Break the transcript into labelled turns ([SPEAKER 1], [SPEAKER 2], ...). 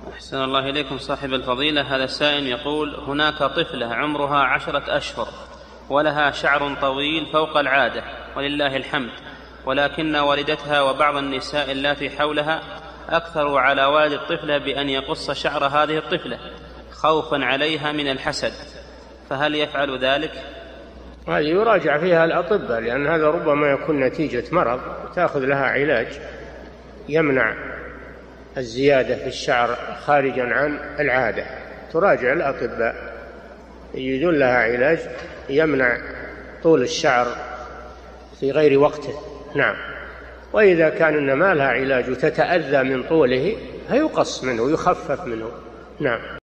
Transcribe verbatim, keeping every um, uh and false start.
[SPEAKER 1] أحسن الله إليكم صاحب الفضيلة. هذا سائل يقول: هناك طفلة عمرها عشرة أشهر ولها شعر طويل فوق العادة ولله الحمد، ولكن والدتها وبعض النساء اللاتي حولها أكثروا على والد الطفلة بأن يقص شعر هذه الطفلة خوفا عليها من الحسد، فهل يفعل ذلك؟
[SPEAKER 2] هذه يراجع فيها الأطباء، لأن هذا ربما يكون نتيجة مرض تأخذ لها علاج يمنع الزيادة في الشعر خارجا عن العادة. تراجع الأطباء يجدون لها علاج يمنع طول الشعر في غير وقته. نعم. وإذا كان ما لها علاج وتتأذى من طوله فيقص منه ويخفف منه. نعم.